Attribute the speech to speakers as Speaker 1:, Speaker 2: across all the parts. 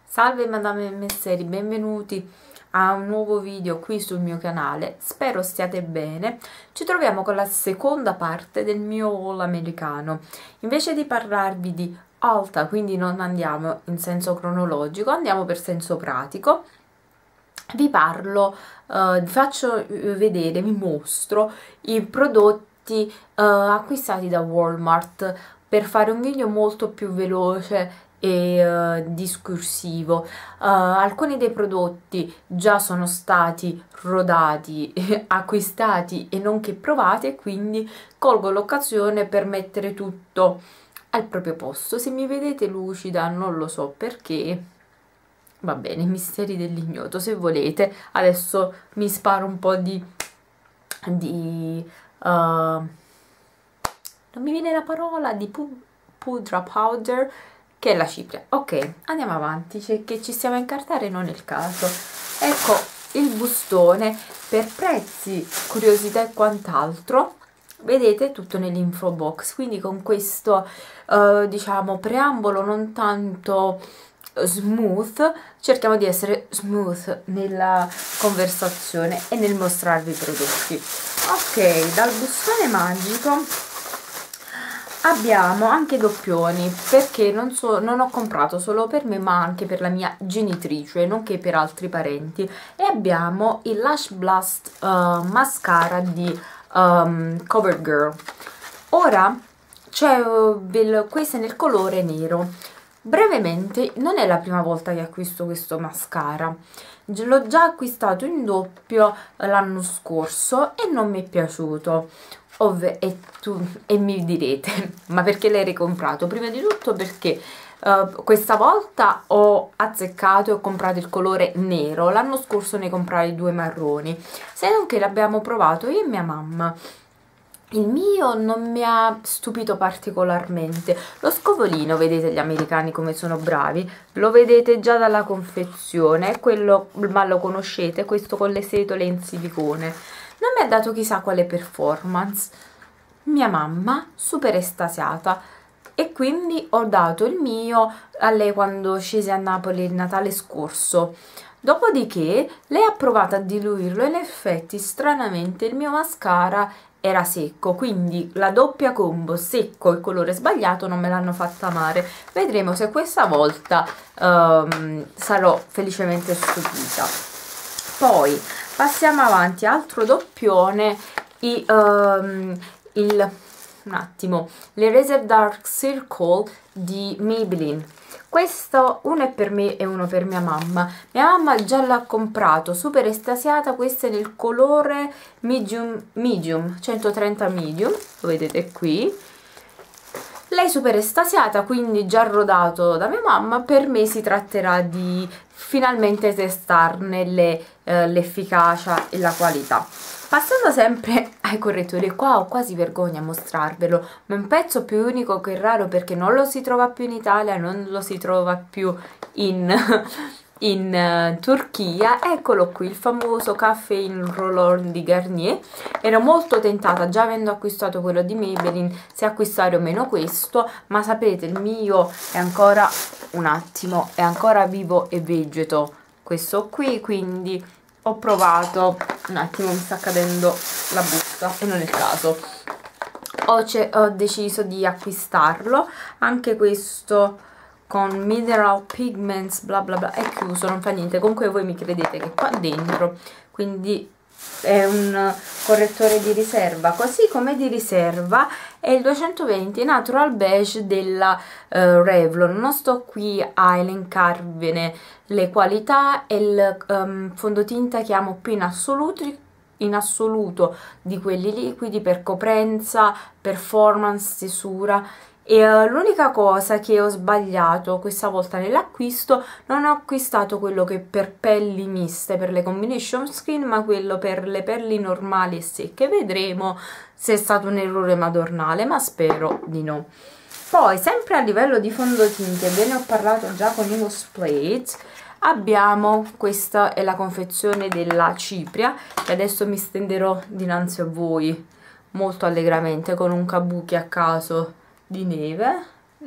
Speaker 1: Salve Madame e Messeri, benvenuti a un nuovo video qui sul mio canale, spero stiate bene. Ci troviamo con la seconda parte del mio haul americano. Invece di parlarvi di Ulta, quindi non andiamo in senso cronologico, andiamo per senso pratico. Vi parlo, vi faccio vedere, vi mostro i prodotti acquistati da Walmart per fare un video molto più veloce e discorsivo. Alcuni dei prodotti già sono stati rodati, acquistati e nonché provati, e quindi colgo l'occasione per mettere tutto al proprio posto. Se mi vedete lucida non lo so perché, va bene, misteri dell'ignoto. Se volete adesso mi sparo un po' non mi viene la parola, di pudra powder, che è la cipria. Ok, andiamo avanti, che ci stiamo a incartare, non è il caso. Ecco il bustone per prezzi, curiosità e quant'altro. Vedete tutto nell'info box, quindi con questo diciamo preambolo non tanto smooth, cerchiamo di essere smooth nella conversazione e nel mostrarvi i prodotti. Ok, dal bustone magico abbiamo anche doppioni, perché non ho comprato solo per me ma anche per la mia genitrice, nonché per altri parenti. E abbiamo il Lash Blast mascara di CoverGirl. Ora c'è questo è nel colore nero. Brevemente, non è la prima volta che acquisto questo mascara, l'ho già acquistato in doppio l'anno scorso e non mi è piaciuto. E mi direte, ma perché l'hai ricomprato? Prima di tutto perché questa volta ho azzeccato e ho comprato il colore nero, l'anno scorso ne comprai due marroni, se non che l'abbiamo provato io e mia mamma. Il mio non mi ha stupito particolarmente. Lo scovolino, vedete gli americani come sono bravi, lo vedete già dalla confezione, quello, ma lo conoscete, questo con le setole in silicone. Non mi ha dato chissà quale performance. Mia mamma super estasiata, e quindi ho dato il mio a lei quando scese a Napoli il Natale scorso. Dopodiché lei ha provato a diluirlo e in effetti stranamente il mio mascara era secco, quindi la doppia combo secco e colore sbagliato non me l'hanno fatta amare. Vedremo se questa volta sarò felicemente stupita. Poi passiamo avanti, altro doppione, un attimo, l'Eraser Dark Circle di Maybelline. Questo uno è per me e uno per mia mamma. Mia mamma già l'ha comprato, super estasiata. Questo è nel colore medium 130 medium, lo vedete qui. Lei super estasiata, quindi già rodato da mia mamma. Per me si tratterà di finalmente testarne l'efficacia e la qualità. Passando sempre ai correttori, qua ho quasi vergogna a mostrarvelo, ma è un pezzo più unico che raro perché non lo si trova più in Italia, non lo si trova più in Turchia. Eccolo qui, il famoso Caffeine Roll-On di Garnier. Ero molto tentata, già avendo acquistato quello di Maybelline, se acquistare o meno questo, ma sapete il mio è ancora, un attimo, è ancora vivo e vegeto questo qui, quindi ho provato, un attimo mi sta cadendo la busta e non è il caso, ho deciso di acquistarlo. Anche questo con mineral pigments bla bla bla è chiuso, non fa niente, comunque voi mi credete che qua dentro, quindi è un correttore di riserva, così come di riserva è il 220 Natural Beige della Revlon. Non sto qui a elencarvene le qualità, e il fondotinta che amo più in assoluto di quelli liquidi per coprenza, performance, stesura. E l'unica cosa che ho sbagliato questa volta nell'acquisto, non ho acquistato quello che per pelli miste, per le combination skin, ma quello per le pelli normali e secche. Vedremo se è stato un errore madornale, ma spero di no. Poi, sempre a livello di fondotinte, ve ne ho parlato già con i Plate, abbiamo, questa è la confezione della cipria, che adesso mi stenderò dinanzi a voi molto allegramente con un kabuki a caso di neve, no,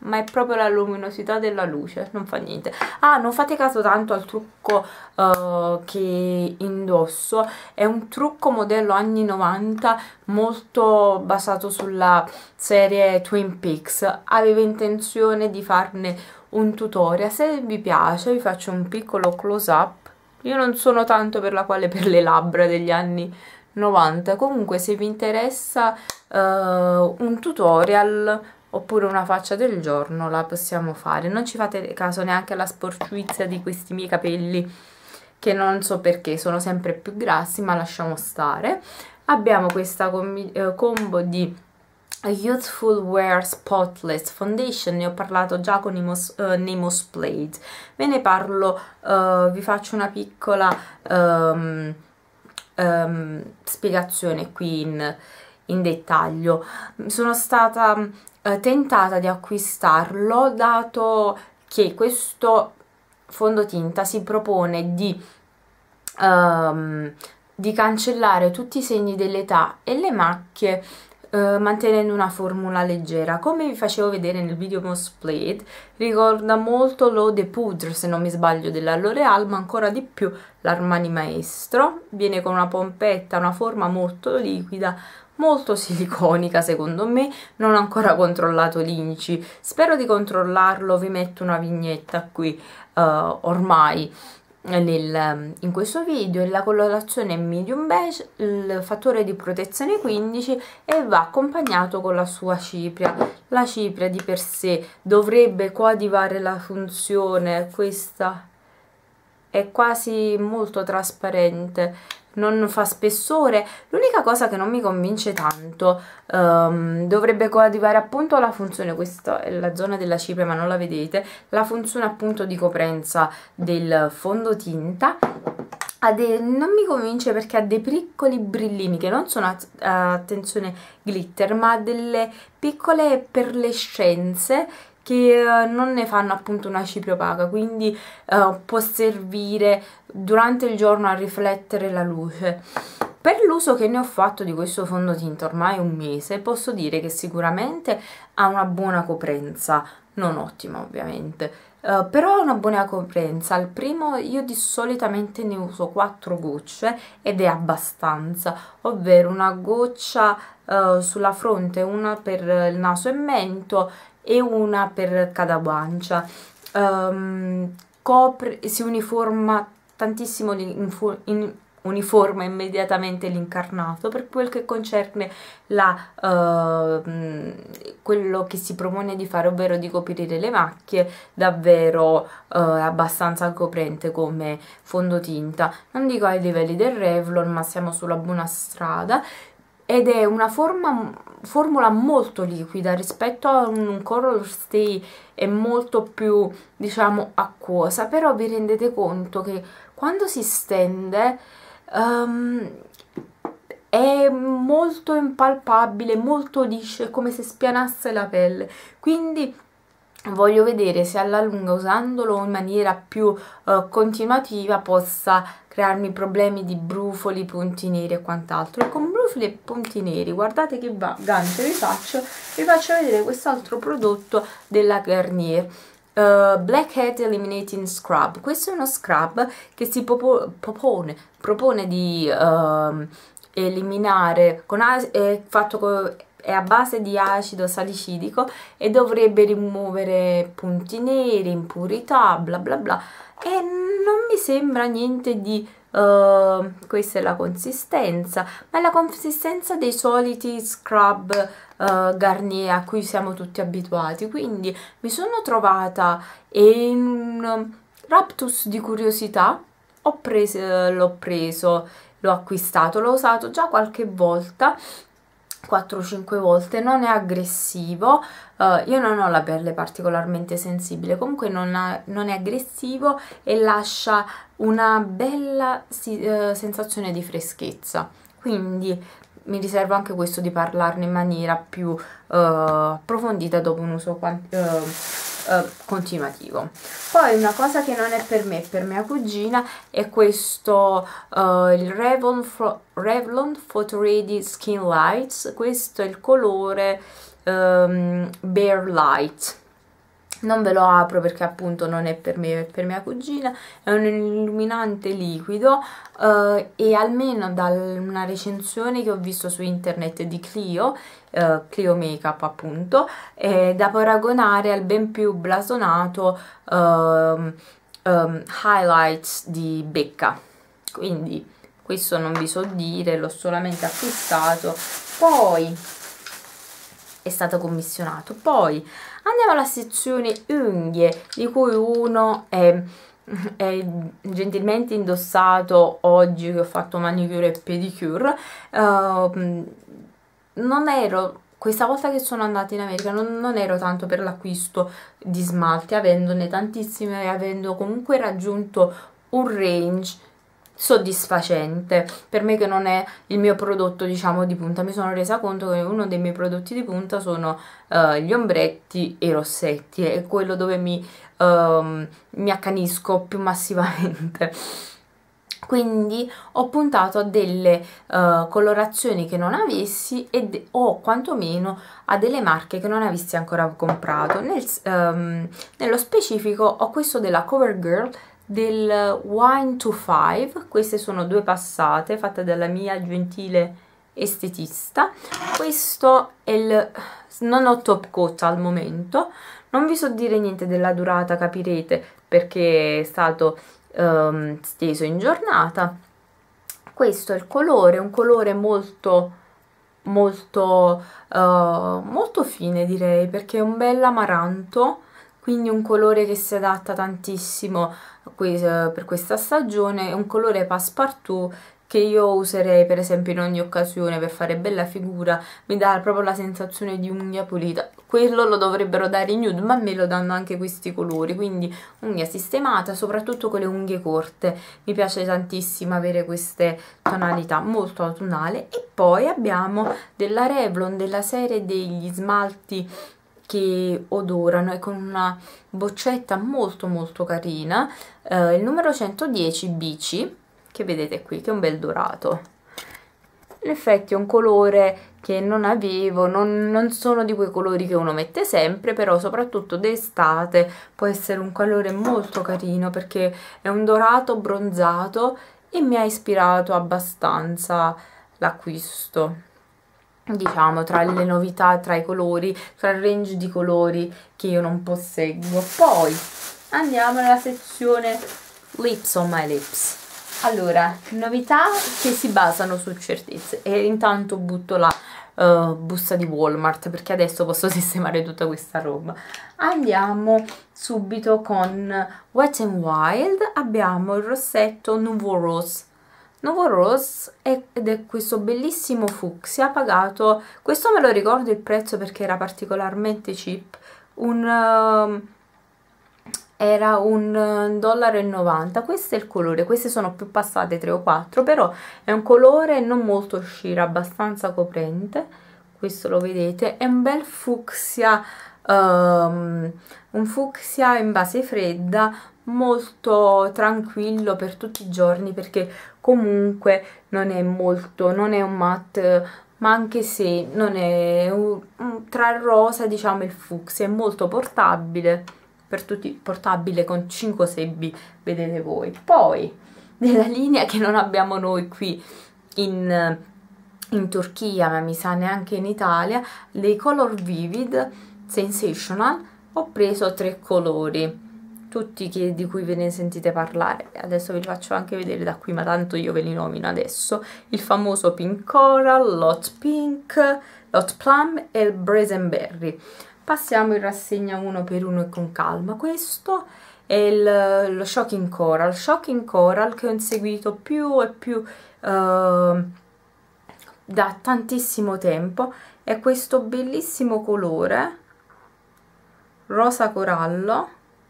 Speaker 1: ma è proprio la luminosità della luce, non fa niente. Ah, non fate caso tanto al trucco che indosso, è un trucco modello anni 90 molto basato sulla serie Twin Peaks. Avevo intenzione di farne un tutorial, se vi piace vi faccio un piccolo close up. Io non sono tanto per le labbra degli anni 90, comunque se vi interessa un tutorial oppure una faccia del giorno la possiamo fare. Non ci fate caso neanche alla sporcizia di questi miei capelli che non so perché sono sempre più grassi, ma lasciamo stare. Abbiamo questa combo di Youthful Wear Spotless Foundation, ne ho parlato già con i Nemos Plate, ve ne parlo, vi faccio una piccola spiegazione qui in dettaglio. Sono stata tentata di acquistarlo dato che questo fondotinta si propone di cancellare tutti i segni dell'età e le macchie mantenendo una formula leggera. Come vi facevo vedere nel video Most Played, ricorda molto l'Eau de Poudre, se non mi sbaglio, della L'Oreal, ma ancora di più l'Armani Maestro. Viene con una pompetta, una forma molto liquida, molto siliconica secondo me. Non ho ancora controllato l'inci, spero di controllarlo, vi metto una vignetta qui ormai in questo video. La colorazione è medium beige, il fattore di protezione 15 e va accompagnato con la sua cipria. La cipria di per sé dovrebbe coadiuvare la funzione, questa è quasi molto trasparente, non fa spessore. L'unica cosa che non mi convince tanto, dovrebbe coadiuvare appunto la funzione, questa è la zona della cipria ma non la vedete, la funzione appunto di coprenza del fondotinta. Non mi convince perché ha dei piccoli brillini che non sono attenzione glitter, ma delle piccole perlescenze che non ne fanno appunto una cipria opaca, quindi può servire durante il giorno a riflettere la luce. Per l'uso che ne ho fatto di questo fondotinta ormai un mese, posso dire che sicuramente ha una buona coprenza, non ottima ovviamente, però ha una buona coprenza. Al primo io solitamente ne uso 4 gocce ed è abbastanza, ovvero una goccia sulla fronte, una per il naso e mento e una per cada guancia. Si uniforma tantissimo, uniforma immediatamente l'incarnato. Per quel che concerne quello che si propone di fare, ovvero di coprire le macchie, davvero è abbastanza coprente come fondotinta. Non dico ai livelli del Revlon, ma siamo sulla buona strada. Ed è una formula molto liquida rispetto a un Color Stay, è molto più, diciamo, acquosa, però vi rendete conto che quando si stende è molto impalpabile, molto liscio, è come se spianasse la pelle. Quindi voglio vedere se alla lunga, usandolo in maniera più continuativa, possa crearmi problemi di brufoli, punti neri e quant'altro. E con brufoli e punti neri, guardate che gancio vi faccio vedere quest'altro prodotto della Garnier, Blackhead Eliminating Scrub. Questo è uno scrub che si propone di eliminare è a base di acido salicidico e dovrebbe rimuovere punti neri, impurità, bla bla bla, e non mi sembra niente di questa è la consistenza, ma è la consistenza dei soliti scrub Garnier a cui siamo tutti abituati. Quindi mi sono trovata in un raptus di curiosità, l'ho preso, l'ho acquistato, l'ho usato già qualche volta, 4-5 volte, non è aggressivo, io non ho la pelle particolarmente sensibile, comunque non è aggressivo e lascia una bella sensazione di freschezza, quindi mi riservo anche questo di parlarne in maniera più approfondita dopo un uso continuativo. Poi una cosa che non è per me, per mia cugina, è questo il Revlon Photo Ready Skin Lights. Questo è il colore Bare Light, Non ve lo apro perché appunto non è per me, è per mia cugina. È un illuminante liquido e almeno da una recensione che ho visto su internet di Clio, Clio Makeup appunto, è da paragonare al ben più blasonato Highlights di Becca. Quindi questo non vi so dire, l'ho solamente acquistato, poi è stato commissionato. Poi andiamo alla sezione unghie, di cui uno è gentilmente indossato oggi che ho fatto manicure e pedicure. Non ero, questa volta che sono andata in America, non ero tanto per l'acquisto di smalti, avendone tantissime e avendo comunque raggiunto un range soddisfacente. Per me, che non è il mio prodotto diciamo di punta, mi sono resa conto che uno dei miei prodotti di punta sono gli ombretti e i rossetti, è quello dove mi accanisco più massivamente. Quindi ho puntato a delle colorazioni che non avessi o quantomeno a delle marche che non avessi ancora comprato. Nello specifico ho questo della CoverGirl del Wine to Five. Queste sono 2 passate fatte dalla mia gentile estetista. Questo è non ho top coat al momento, non vi so dire niente della durata, capirete perché è stato steso in giornata. Questo è il colore, un colore molto fine, direi, perché è un bel amaranto, quindi un colore che si adatta tantissimo per questa stagione. È un colore passepartout che io userei per esempio in ogni occasione per fare bella figura, mi dà proprio la sensazione di unghia pulita. Quello lo dovrebbero dare i nude, ma a me lo danno anche questi colori, quindi unghia sistemata, soprattutto con le unghie corte. Mi piace tantissimo avere queste tonalità, molto autunnale. E poi abbiamo della Revlon, della serie degli smalti che odorano, e con una boccetta molto carina, il numero 110 Bici, che vedete qui, che è un bel dorato. In effetti è un colore che non avevo, non sono di quei colori che uno mette sempre, però soprattutto d'estate può essere un colore molto carino perché è un dorato bronzato e mi ha ispirato abbastanza l'acquisto. Diciamo, tra le novità, tra i colori, tra il range di colori che io non posseggo. Poi andiamo nella sezione Lips on my lips. Allora, novità che si basano su certezze, e intanto butto la busta di Walmart perché adesso posso sistemare tutta questa roba. Andiamo subito con Wet n Wild. Abbiamo il rossetto Nouveau Rose. Nouveau Rose ed è questo bellissimo fucsia, pagato, questo me lo ricordo il prezzo perché era particolarmente cheap, era $1,90. Questo è il colore, queste sono più passate 3 o 4, però è un colore non molto scira, abbastanza coprente. Questo lo vedete, è un bel fucsia, un fucsia in base fredda, molto tranquillo per tutti i giorni, perché comunque non è un matte, ma anche se non è tra il rosa, diciamo, e il fucsia, è molto portabile per tutti, portabile con 5-6 B, vedete voi. Poi della linea che non abbiamo noi qui in Turchia, ma mi sa neanche in Italia, dei Color Vivid Sensational, ho preso 3 colori, tutti di cui ve ne sentite parlare. Adesso ve li faccio anche vedere da qui, ma tanto io ve li nomino adesso. Il famoso Pink Coral, Lot Pink, Lot Plum e il Brazen Berry. Passiamo in rassegna uno per uno e con calma. Questo è lo Shocking Coral che ho inseguito più e più da tantissimo tempo. È questo bellissimo colore rosa corallo,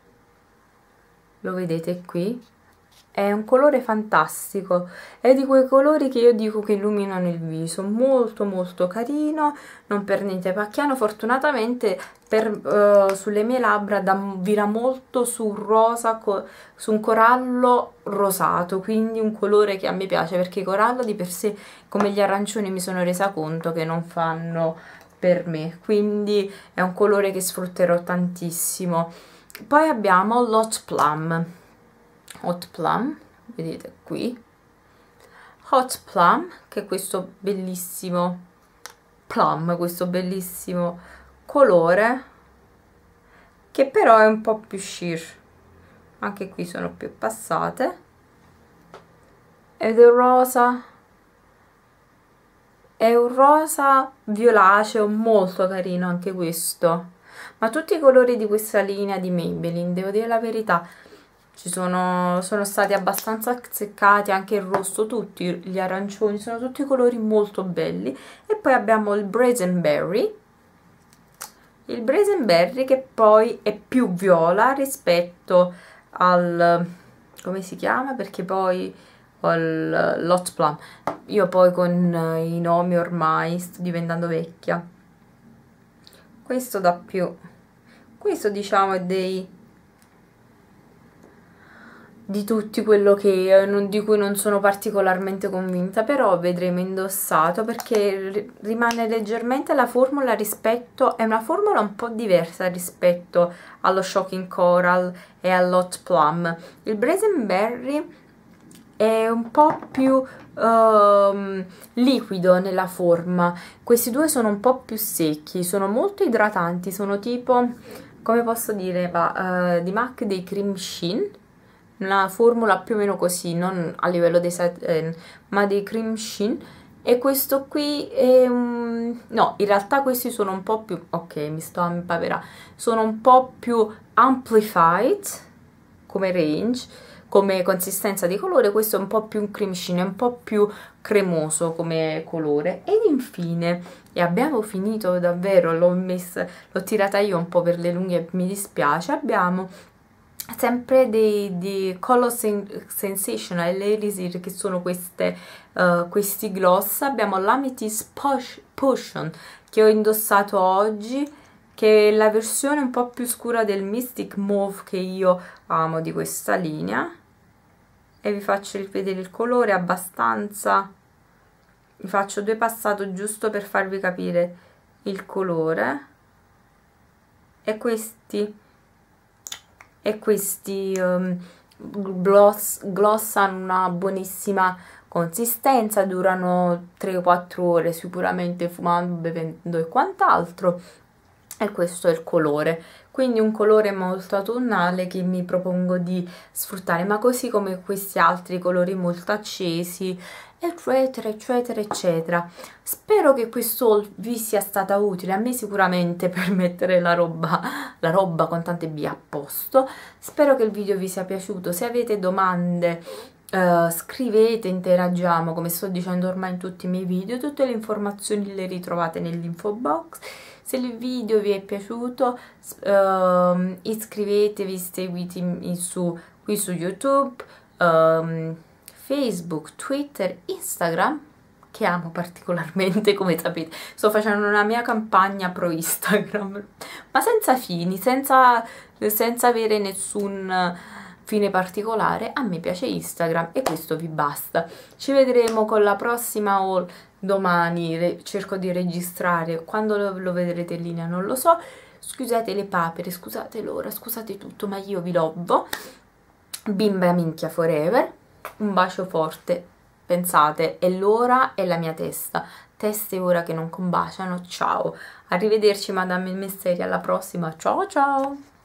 Speaker 1: lo vedete qui? È un colore fantastico, è di quei colori che io dico che illuminano il viso, molto carino, non per niente pacchiano. Fortunatamente sulle mie labbra vira molto su un rosa, su un corallo rosato, quindi un colore che a me piace, perché i corallo di per sé, come gli arancioni, mi sono resa conto che non fanno per me, quindi è un colore che sfrutterò tantissimo. Poi abbiamo l'Hot Plum, vedete qui, Hot Plum, che è questo bellissimo questo bellissimo colore, che però è un po' più sheer, anche qui sono più passate, ed è un rosa violaceo molto carino anche questo. Ma tutti i colori di questa linea di Maybelline, devo dire la verità, sono stati abbastanza azzeccati, anche il rosso, tutti gli arancioni, sono tutti colori molto belli. E poi abbiamo il Brazen Berry, che poi è più viola rispetto al, come si chiama, perché poi ho l'Hot Plum. Io poi con i nomi ormai sto diventando vecchia. Questo dà più, questo diciamo è di tutti quello di cui non sono particolarmente convinta, però vedremo indossato, perché rimane leggermente la formula rispetto, è una formula un po' diversa rispetto allo Shocking Coral e all'Hot Plum. Il Brazen Berry è un po' più liquido nella forma, questi due sono un po' più secchi, sono molto idratanti, sono tipo, come posso dire, di MAC dei Cream Sheen, una formula più o meno così, non a livello dei satin, ma dei Cream Sheen. E questo qui è no, in realtà questi sono un po' più, ok, mi sto a impaverare, sono un po' più amplified come range, come consistenza di colore. Questo è un po' più un cream sheen, è un po' più cremoso come colore. Ed infine, e abbiamo finito davvero, l'ho tirata io un po' per le lunghe, mi dispiace, abbiamo sempre di Color Sensational Elixir, che sono questi gloss. Abbiamo l'Amethyst Potion, che ho indossato oggi, che è la versione un po' più scura del Mystic Mauve, che io amo di questa linea, e vi faccio vedere il colore abbastanza, vi faccio due passate giusto per farvi capire il colore. E questi gloss hanno una buonissima consistenza, durano 3-4 ore sicuramente fumando, bevendo e quant'altro. E questo è il colore, quindi un colore molto autunnale che mi propongo di sfruttare, ma così come questi altri colori molto accesi, eccetera eccetera eccetera. Spero che questo vi sia stata utile, a me sicuramente, per mettere la roba con tante B a posto. Spero che il video vi sia piaciuto. Se avete domande, scrivete, interagiamo, come sto dicendo ormai in tutti i miei video. Tutte le informazioni le ritrovate nell'info box. Se il video vi è piaciuto, iscrivetevi, seguitemi qui su YouTube, Facebook, Twitter, Instagram, che amo particolarmente, come sapete. Sto facendo una mia campagna pro Instagram, ma senza fini, senza avere nessun fine particolare. A me piace Instagram e questo vi basta. Ci vedremo con la prossima haul domani. Cerco di registrare, quando lo vedrete in linea non lo so. Scusate le papere, scusate l'ora, scusate tutto, ma io vi love. Bimba minchia forever. Un bacio forte. Pensate, è l'ora e la mia testa. Teste ora che non combaciano. Ciao. Arrivederci Madame Messeri, alla prossima. Ciao ciao.